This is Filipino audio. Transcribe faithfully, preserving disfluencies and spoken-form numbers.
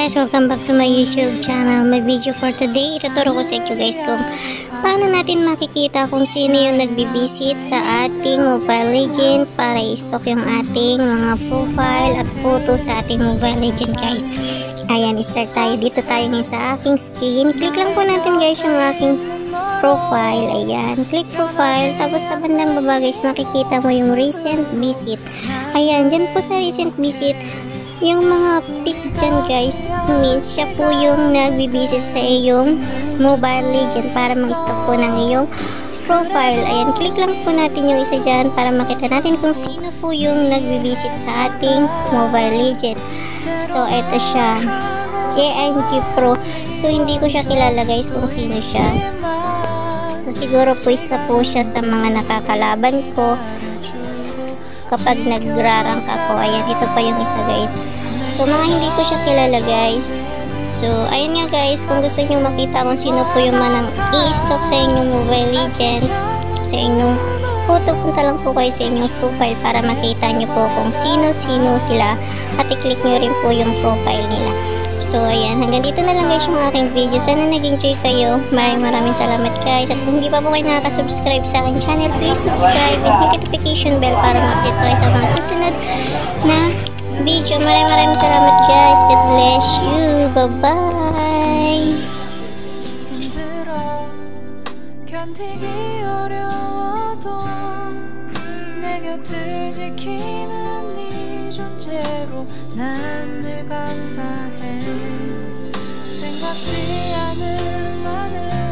guys! Welcome back to my YouTube channel. My video for today, ituturo ko sa inyo guys kung paano natin makikita kung sino yung nagbibisit sa ating Mobile Legend para i-stock yung ating mga profile at photo sa ating Mobile Legend guys. Ayan, start tayo. Dito tayo ngayon sa aking skin. Click lang po natin guys yung aking profile. Ayan, click profile. Tapos sa bandang baba guys, makikita mo yung recent visit. Ayan, dyan po sa recent visit, yung mga pic dyan guys, means siya po yung nagbibisit sa iyong Mobile Legend para mag-stock po ng iyong profile. Ayan, click lang po natin yung isa dyan para makita natin kung sino po yung nagbibisit sa ating Mobile Legend. So, eto siya, J N G Pro. So, hindi ko siya kilala guys kung sino siya. So, siguro po isa po siya sa mga nakakalaban ko kapag nagrarank ako. Ayan, ito pa yung isa guys. So, mga hindi ko siya kilala guys. So, ayun nga guys, kung gusto nyo makita kung sino po yung manang i-stock sa inyong Mobile Legend, sa inyong photo, punta lang po kayo sa inyong profile para makita nyo po kung sino-sino sila at i-click nyo rin po yung profile nila. So, ayan, hanggang dito na lang guys yung aking video. Sana nag-enjoy kayo. Maraming maraming salamat guys. At kung hindi pa po kayo nakaka-subscribe sa aking channel, please subscribe and click notification bell para ma-update kayo sa mga susunod na video. Maraming maraming salamat guys. God bless you. Bye-bye. 생각지 않은 많은